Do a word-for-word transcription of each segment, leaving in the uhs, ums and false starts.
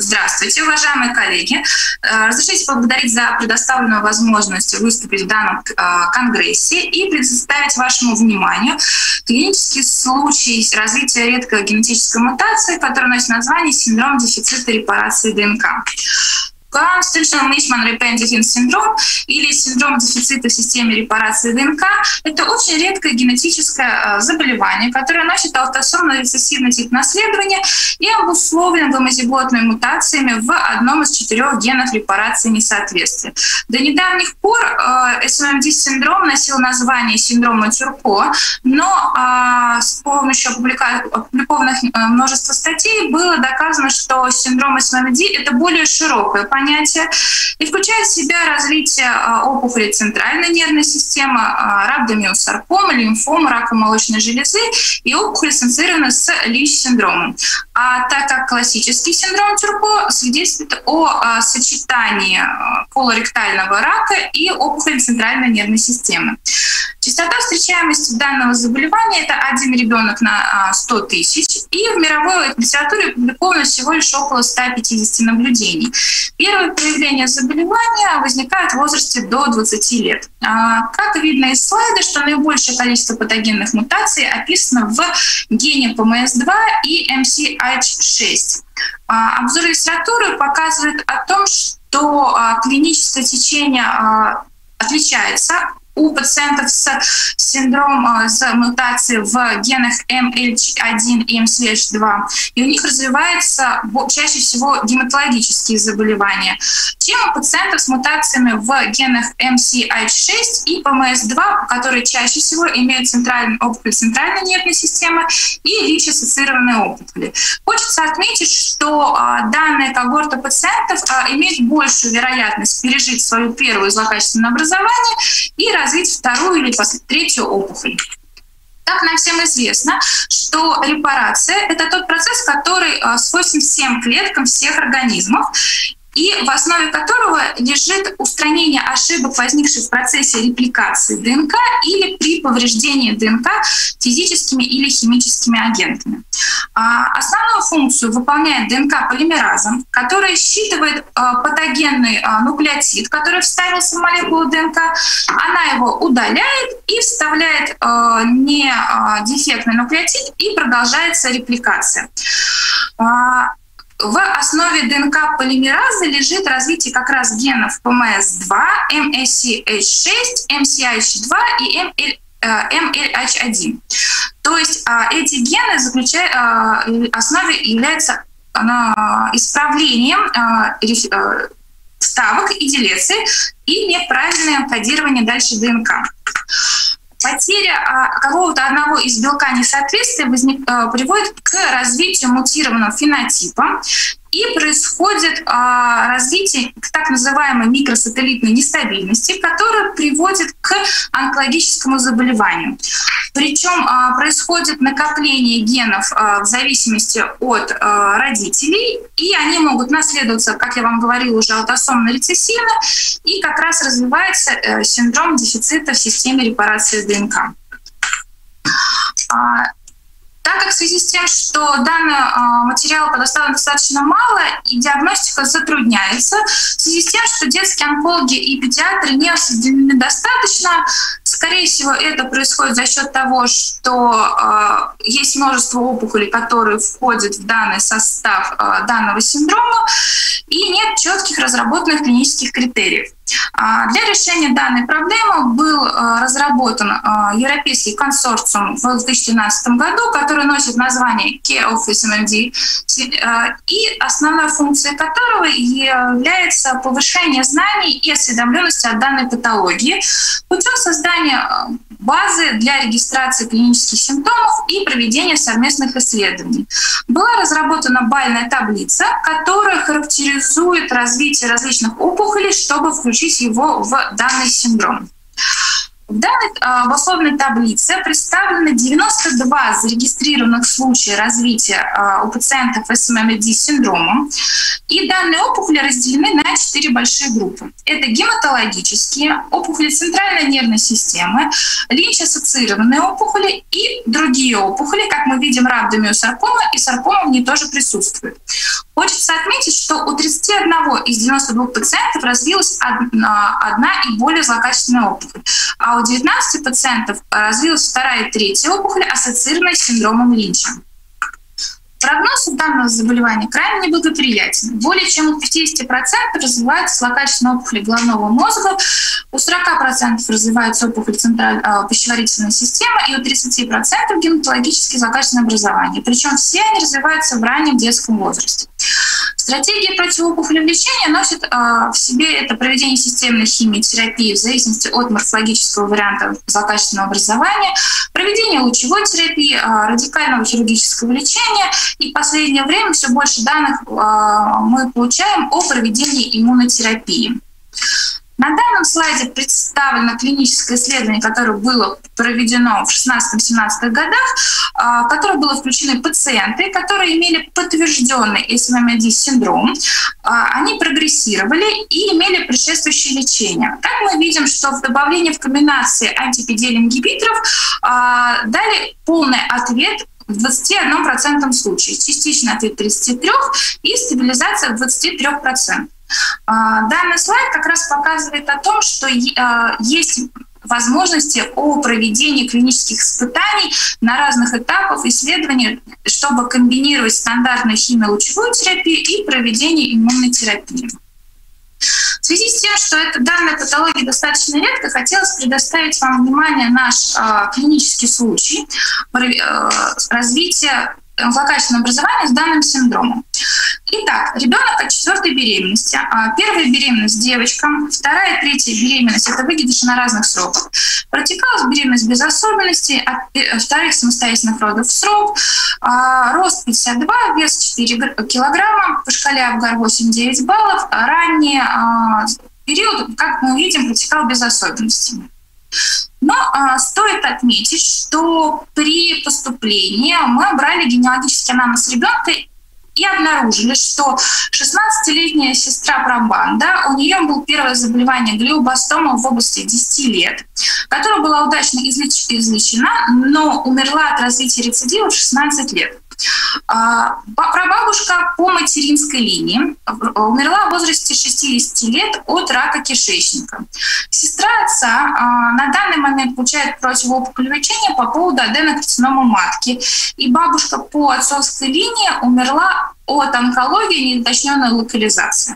Здравствуйте, уважаемые коллеги. Разрешите поблагодарить за предоставленную возможность выступить в данном конгрессе и представить вашему вниманию клинический случай развития редкой генетической мутации, который носит название синдром дефицита репарации ДНК. Constitutional Mishman Repeating синдром или синдром дефицита в системе репарации ДНК — это очень редкое генетическое заболевание, которое носит аутосомный рецессивный тип наследования и обусловлено гомозиготными мутациями в одном из четырех генов репарации несоответствия. До недавних пор эс эм эм ди-синдром носил название синдрома Тюрко, но а, с помощью опубликованных множества статей было доказано, что синдром эс эм эм ди — это более широкое понятие и включает в себя развитие опухолей центральной нервной системы, рак демиосаркомы, лимфомы, рака молочной железы и опухоли, ассоциированные с Линч-синдромом. А так как классический синдром Тюрко свидетельствует о сочетании колоректального рака и опухоли центральной нервной системы. Частота встречаемости данного заболевания — это один ребенок на сто тысяч, и в мировой литературе опубликовано всего лишь около ста пятидесяти наблюдений. Первые проявления заболевания возникают в возрасте до двадцати лет. Как видно из слайда, что наибольшее количество патогенных мутаций описано в гене пэ эм эс два и эм си эйч шесть. Обзор литературы показывает о том, что клиническое течение отличается у пациентов с синдромом с мутацией в генах эм эл один и эм си эйч два, и у них развиваются чаще всего гематологические заболевания, чем у пациентов с мутациями в генах эм си эйч шесть и пэ эм эс два, которые чаще всего имеют центральную опухоль центральной нервной системы и ВИЧ-ассоциированные опухоли. Хочется отметить, что а, данная когорта пациентов а, имеет большую вероятность пережить свою первую злокачественное образование и развить вторую или третью опухоль. Так нам всем известно, что репарация — это тот процесс, который свойственен всем клеткам всех организмов, и в основе которого лежит устранение ошибок, возникших в процессе репликации ДНК или при повреждении ДНК физическими или химическими агентами. Основную функцию выполняет ДНК-полимераза, которая считывает патогенный нуклеотид, который вставился в молекулу ДНК, она его удаляет и вставляет недефектный нуклеотид, и продолжается репликация. В основе ДНК-полимеразы лежит развитие как раз генов пэ эм эс два, эм си эйч шесть, эм си эйч два и эм эл эйч один. То есть эти гены заключают, основой являются исправлением вставок и делеции и неправильное кодирование дальше ДНК. Потеря а, какого-то одного из белка несоответствия возник, а, приводит к развитию мутированного фенотипа, и происходит а, развитие так называемой микросателлитной нестабильности, которая приводит к онкологическому заболеванию. Причем а, происходит накопление генов а, в зависимости от а, родителей, и они могут наследоваться, как я вам говорила, уже аутосомно-рецессивно, и как раз развивается а, синдром дефицита в системе репарации ДНК. А, Так как в связи с тем, что данный э, материал предоставлен достаточно мало и диагностика затрудняется, в связи с тем, что детские онкологи и педиатры не осведомлены достаточно, скорее всего, это происходит за счет того, что э, есть множество опухолей, которые входят в данный состав э, данного синдрома, и нет четких разработанных клинических критериев. Для решения данной проблемы был разработан европейский консорциум в две тысячи двенадцатом году, который носит название Care of эс эм эм ди, и основной функцией которого является повышение знаний и осведомленности о данной патологии путем создания базы для регистрации клинических симптомов и проведения совместных исследований. Была разработана бальная таблица, которая характеризует развитие различных опухолей, чтобы включить его в данный синдром. В данной э, обусловленной таблице представлены девяносто два зарегистрированных случая развития э, у пациентов с эм эм ви ди синдромом. И данные опухоли разделены на четыре большие группы. Это гематологические, опухоли центральной нервной системы, линч-ассоциированные опухоли и другие опухоли, как мы видим, рhabdomyosarcoma и саркома в ней тоже присутствует. Хочется отметить, что у тридцати одного из девяноста двух пациентов развилась одна, одна и более злокачественная опухоль, а у девятнадцати пациентов развилась вторая и третья опухоль, ассоциированная с синдромом Линча. Прогноз у данного заболевания крайне неблагоприятен. Более чем у пятидесяти процентов развиваются злокачественные опухоли головного мозга, у сорока процентов развиваются опухоли центральной пищеварительной системы и у тридцати процентов гематологические злокачественные образования. Причем все они развиваются в раннем детском возрасте. Стратегия противоопухолевого лечения носит э, в себе это проведение системной химиотерапии в зависимости от морфологического варианта злокачественного образования, проведение лучевой терапии, э, радикального хирургического лечения, и в последнее время все больше данных э, мы получаем о проведении иммунотерапии. На данном слайде представлено клиническое исследование, которое было проведено в шестнадцатом-семнадцатых годах, в которое было включены пациенты, которые имели подтвержденный эс эм эм ви ди синдром. Они прогрессировали и имели предшествующее лечение. Так мы видим, что в добавлении в комбинации антипи-дель-ингибиторов дали полный ответ в двадцати одном процентном случае, частичный ответ в тридцати трёх процентах и стабилизация в двадцати трёх процентах. Данный слайд как раз показывает о том, что есть возможности о проведении клинических испытаний на разных этапах исследований, чтобы комбинировать стандартную химиолучевую терапию и проведение иммунной терапии. В связи с тем, что эта данная патология достаточно редко, хотелось предоставить вам внимание наш э, клинический случай э, развития злокачественного образования с данным синдромом. Итак, ребенок от четвертой беременности. Первая беременность девочка, вторая, третья беременность, это выкидыши на разных сроках. Протекалась беременность без особенностей, от вторых самостоятельных родов в срок, рост пятьдесят два, вес четыре килограмма, по шкале Апгар восемь-девять баллов, ранний период, как мы видим, протекал без особенностей. Но а, стоит отметить, что при поступлении мы брали генеалогический анамнез ребенка и обнаружили, что шестнадцатилетняя сестра пробанда, у нее было первое заболевание глиобластома в области десяти лет, которая была удачно излеч- излечена, но умерла от развития рецидива в шестнадцать лет. Прабабушка по материнской линии умерла в возрасте шестидесяти лет от рака кишечника. Сестра отца на данный момент получает противоопухолевое лечение по поводу аденокарциномы матки. И бабушка по отцовской линии умерла от онкологии неуточненной локализации.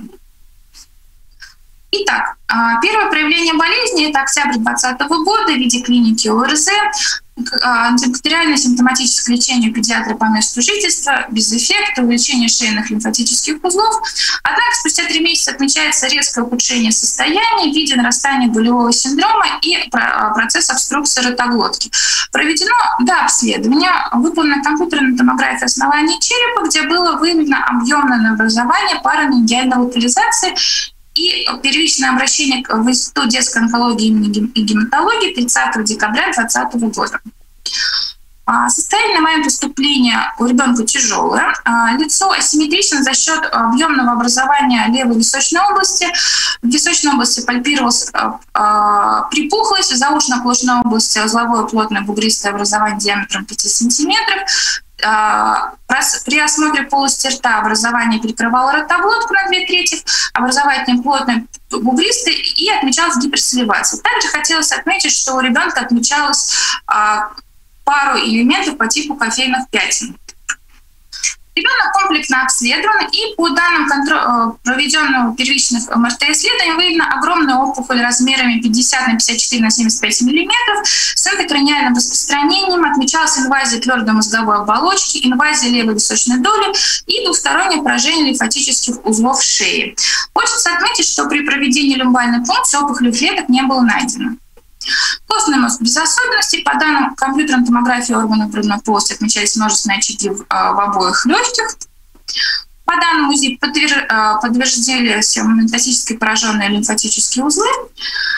Итак, первое проявление болезни – это октябрь двадцатого года в виде клиники о эр зэ. Антибактериальное симптоматическое лечение у педиатра по месту жительства, без эффекта, увеличение шейных лимфатических узлов. Однако спустя три месяца отмечается резкое ухудшение состояния в виде нарастания болевого синдрома и процесс обструкции ротоглотки. Проведено до обследования, выполнена компьютерная томография основания черепа, где было выявлено объемное образование параменингиальной локализации и первичное обращение в Институт детской онкологии и гематологии тридцатого декабря две тысячи двадцатого года. Состояние на момент поступления у ребенка тяжелое. Лицо асимметрично за счет объемного образования левой височной области. В височной области пальпировалась припухлость, в заушно-оплошной области узловое плотное бугристое образование диаметром пять сантиметров. При осмотре полости рта образование перекрывало ротоглотку на две трети, образование плотное, бугристое и отмечалась гиперсаливация. Также хотелось отметить, что у ребенка отмечалось а, пару элементов по типу кофейных пятен. Ребенок комплексно обследован, и по данным контро... проведенного первичных эм эр тэ-исследований выявлена огромная опухоль размерами пятьдесят на пятьдесят четыре на семьдесят пять миллиметров с эндокраниальным распространением, отмечалась инвазия твердой мозговой оболочки, инвазия левой височной доли и двухстороннее поражение лимфатических узлов шеи. Хочется отметить, что при проведении люмбальной пункции опухолевых клеток не было найдено. Костный мозг без особенностей. По данным компьютерной томографии органов грудной полости отмечались множественные очаги в, в обоих легких. По данным УЗИ подтверждались метастатически пораженные лимфатические узлы.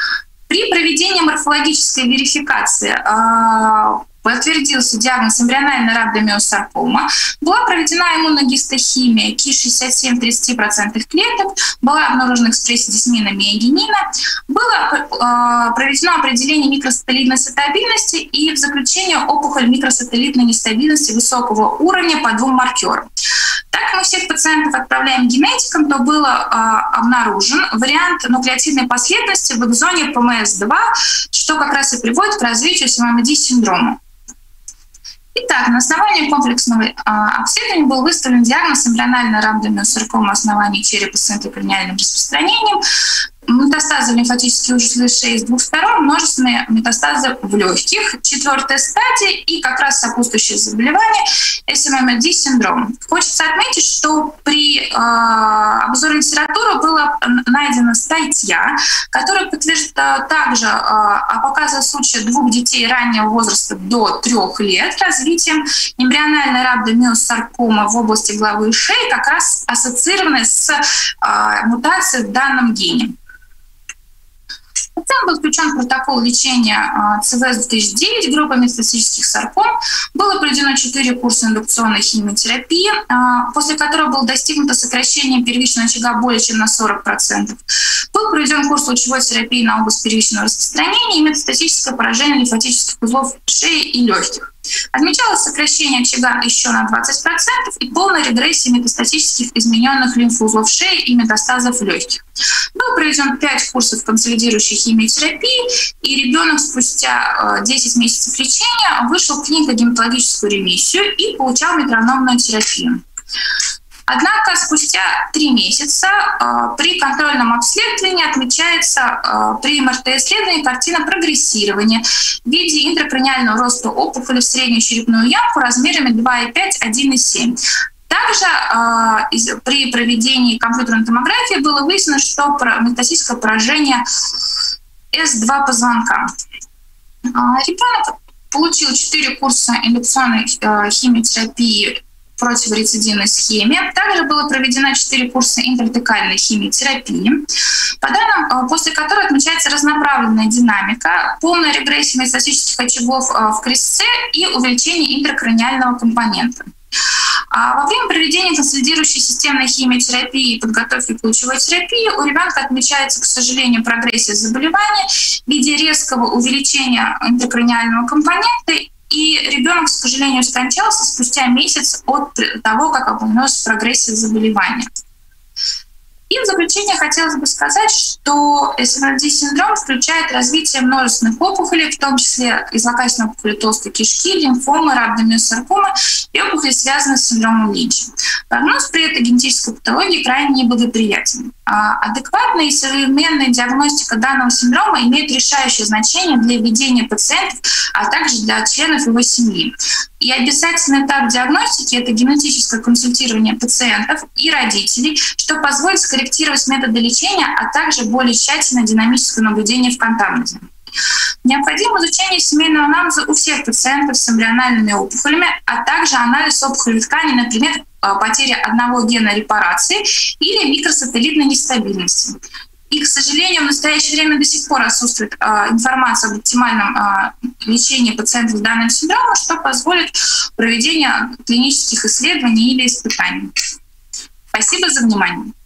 При проведении морфологической верификации подтвердился диагноз эмбриональная рhabdomyosarcoma, была проведена иммуногистохимия ки шестьдесят семь тридцать процентов клеток, была обнаружена экспрессия дисмина миогенина, было э, проведено определение микросателлитной стабильности и в заключение опухоль микросателлитной нестабильности высокого уровня по двум маркерам. Так как мы всех пациентов отправляем генетикам, то был э, обнаружен вариант нуклеотидной последовательности в экзоне пэ эм эс два, что как раз и приводит к развитию эс эм эм ди-синдрома. Итак, на основании комплексного э, обследования был выставлен диагноз эмбриональная рhabdomyosarcoma основания черепа с интракраниальным распространением, метастазы в лимфатические узлы шеи с двух сторон, множественные метастазы в легких, четвертая стадия и как раз сопутствующее заболевание эс эм эм ди-синдром. Хочется отметить, что при э, обзоре литературы была найдена статья, которая подтверждает также э, показывает случаи двух детей раннего возраста до трех лет развитием эмбриональной рhabdomyosarcoma в области головы и шеи, как раз ассоциированной с э, мутацией в данном гене. Затем был включен протокол лечения цэ вэ эс две тысячи девять, группа метастатических сарком. Было проведено четыре курса индукционной химиотерапии, после которого было достигнуто сокращение первичного очага более чем на сорок процентов. Был проведен курс лучевой терапии на область первичного распространения и метастатическое поражение лимфатических узлов шеи и легких. Отмечалось сокращение очага еще на двадцать процентов и полная регрессия метастатических измененных лимфоузлов шеи и метастазов легких. Был проведен пять курсов консолидирующей химиотерапии, и ребенок спустя десять месяцев лечения вышел в клинико-гематологическую ремиссию и получал метрономную терапию. Однако спустя три месяца э, при контрольном обследовании отмечается э, при эм эр тэ-исследовании картина прогрессирования в виде интракраниального роста опухоли в среднюю черепную ямку размерами два и пять — один и семь. Также э, из, при проведении компьютерной томографии было выяснено, что метастатическое поражение эс два позвонка. Э, ребенок получил четыре курса индукционной э, химиотерапии в противорецидивной схеме. Также было проведено четыре курса интратекальной химиотерапии, по данным, после которой отмечается разнонаправленная динамика, полная регрессия метастатических очагов в крестце и увеличение интракраниального компонента. Во время проведения консолидирующей системной химиотерапии и подготовки к лучевой терапии у ребенка отмечается, к сожалению, прогрессия заболевания в виде резкого увеличения интракраниального компонента, и ребенок, к сожалению, скончался спустя месяц от того, как обнаружилась прогрессия заболевания. И в заключение хотелось бы сказать, что эс эм эм ди-синдром включает развитие множественных опухолей, в том числе и злокачественной опухоли толстой кишки, лимфомы, рhabdomyosarcoma и опухоли, связанные с синдромом Линча. Прогноз при этой генетической патологии крайне неблагоприятен. Адекватная и современная диагностика данного синдрома имеет решающее значение для ведения пациентов, а также для членов его семьи. И обязательный этап диагностики — это генетическое консультирование пациентов и родителей, что позволит скорректировать методы лечения, а также более тщательное динамическое наблюдение в контамнезе. Необходимо изучение семейного анамнеза у всех пациентов с эмбриональными опухолями, а также анализ опухолевой ткани, например, потеря одного гена репарации или микросателлитной нестабильности. И, к сожалению, в настоящее время до сих пор отсутствует э, информация об оптимальном э, лечении пациентов с данным синдромом, что позволит проведение клинических исследований или испытаний. Спасибо за внимание.